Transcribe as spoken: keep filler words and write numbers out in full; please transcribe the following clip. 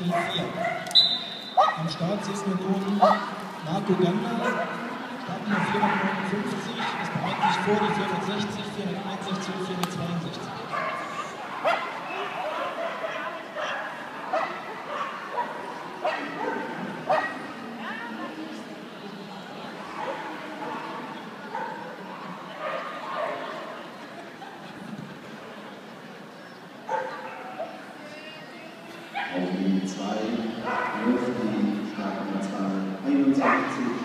die vier. Am Start sehen wir nun Marco Gander, Startnummer vierhundertneunundfünfzig, ist bereit sich vor die vierhundertsechzig, vierhunderteinundsechzig und vierhundertzweiundsechzig. Auf Linie zwei läuft die Startnummer einundzwanzig.